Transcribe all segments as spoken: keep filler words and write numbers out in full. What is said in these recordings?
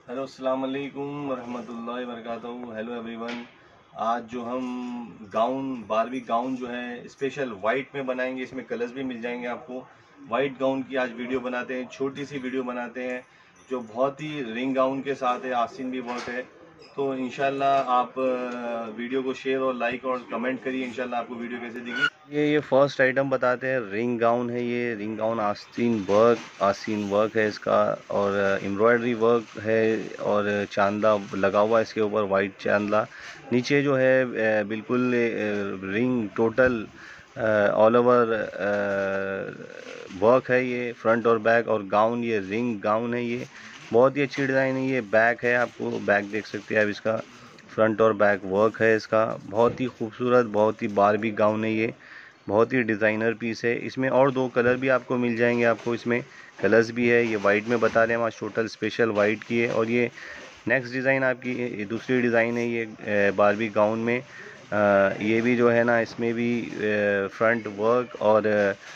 Hello अस्सलाम वालेकुम रहमतुल्लाहि वबरकातुहू। Hello everyone. आज जो हम गाउन बारबी गाउन जो है स्पेशल वाइट में बनाएंगे, इसमें कलर्स भी मिल जाएंगे आपको। वाइट गाउन की आज वीडियो बनाते हैं, छोटी सी वीडियो बनाते हैं जो बहुत ही रिंग गाउन के साथ है, आस्तीन भी वर्क है। तो इंशाल्लाह आप वीडियो को शेयर और लाइक और कमेंट करिए, इंशाल्लाह आपको वीडियो कैसे दिखी। ये ये फर्स्ट आइटम बताते हैं, रिंग गाउन है। ये रिंग गाउन आस्तीन वर्क आस्तीन वर्क है इसका, और एम्ब्रॉयडरी वर्क है और चांदा लगा हुआ है इसके ऊपर, वाइट चांदा। नीचे जो है बिल्कुल ring total all over work है। ये फ्रंट और बैक और गाउन, ये रिंग गाउन है। ये बहुत ही अच्छी डिज़ाइन है। ये बैक है, आपको बैक देख सकते हैं आप इसका, फ्रंट और बैक वर्क है इसका। बहुत ही खूबसूरत, बहुत ही बारबी गाउन है ये, बहुत ही डिज़ाइनर पीस है। इसमें और दो कलर भी आपको मिल जाएंगे, आपको इसमें कलर्स भी है। ये वाइट में बता रहे हैं हम आज, टोटल स्पेशल वाइट की है। और ये नेक्स्ट डिज़ाइन आपकी ये दूसरी डिज़ाइन है ये बारबी गाउन में। आ, ये भी जो है ना, इसमें भी फ्रंट वर्क और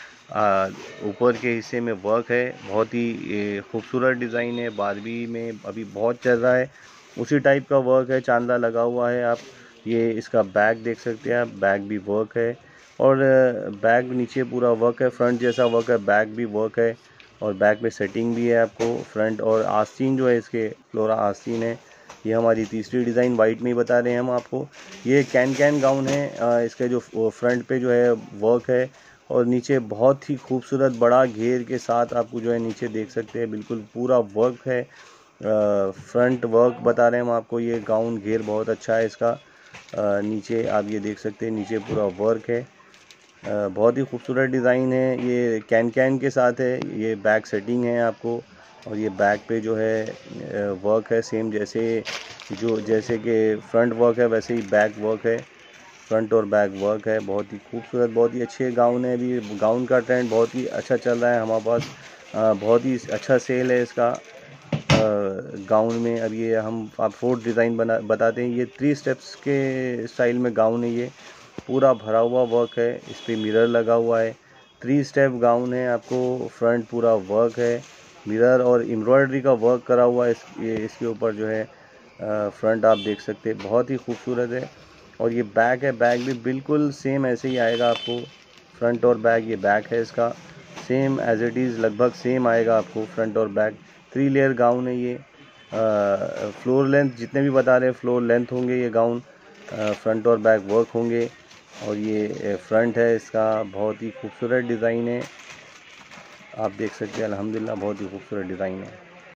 ऊपर के हिस्से में वर्क है। बहुत ही खूबसूरत डिज़ाइन है, बारबी में अभी बहुत चल रहा है, उसी टाइप का वर्क है, चांदा लगा हुआ है। आप ये इसका बैक देख सकते हैं आप, बैक भी वर्क है और बैक नीचे पूरा वर्क है, फ्रंट जैसा वर्क है, बैक भी वर्क है और बैक में सेटिंग भी है आपको। फ्रंट और आस्तीन जो है इसके, फ्लोरा आस्तीन है। ये हमारी तीसरी डिज़ाइन वाइट में ही बता रहे हैं हम आपको। ये कैन कैन गाउन है। इसके जो फ्रंट पे जो है वर्क है और नीचे बहुत ही खूबसूरत बड़ा घेर के साथ आपको जो है नीचे देख सकते हैं, बिल्कुल पूरा वर्क है। फ्रंट वर्क बता रहे हैं हम आपको। ये गाउन घेर बहुत अच्छा है इसका। आ, नीचे आप ये देख सकते हैं, नीचे पूरा वर्क है। आ, बहुत ही खूबसूरत डिज़ाइन है। ये कैन कैन के साथ है। ये बैक सेटिंग है आपको, और ये बैक पे जो है वर्क है सेम, जैसे जो जैसे कि फ्रंट वर्क है वैसे ही बैक वर्क है, फ्रंट और बैक वर्क है। बहुत ही खूबसूरत, बहुत ही अच्छे गाउन है। अभी गाउन का ट्रेंड बहुत ही अच्छा चल रहा है हमारे पास, आ, बहुत ही अच्छा सेल है इसका गाउन में। अब ये हम आप फोर्थ डिज़ाइन बना बताते हैं। ये थ्री स्टेप्स के स्टाइल में गाउन है। ये पूरा भरा हुआ वर्क है, इस पर मिरर लगा हुआ है। थ्री स्टेप गाउन है, आपको फ्रंट पूरा वर्क है, मिरर और एम्ब्रॉयडरी का वर्क करा हुआ है। इस ये इसके ऊपर जो है फ्रंट आप देख सकते हैं, बहुत ही खूबसूरत है। और ये बैक है, बैक भी बिल्कुल सेम ऐसे ही आएगा आपको, फ्रंट और बैक। ये बैक है इसका, सेम एज इट इज़ लगभग सेम आएगा आपको फ्रंट और बैक। थ्री लेयर गाउन है ये। आ, फ्लोर लेंथ जितने भी बता रहे हैं फ्लोर लेंथ होंगे ये गाउन, फ्रंट और बैक वर्क होंगे। और ये फ्रंट है इसका, बहुत ही खूबसूरत डिज़ाइन है, आप देख सकते हैं। अल्हम्दुलिल्लाह बहुत ही खूबसूरत डिज़ाइन है।